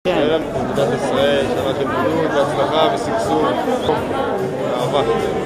שיהיה לנו במדינת ישראל שנה של בריאות והצלחה ושגשוג ואהבה.